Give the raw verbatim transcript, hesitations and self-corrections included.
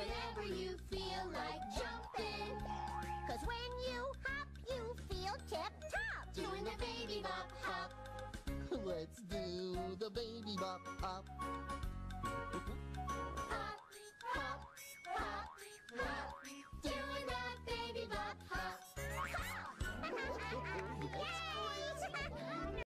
whenever you feel like jumping. 'Cause when you hop, you feel tip-top. Doing the baby bop hop. Let's do the baby bop hop.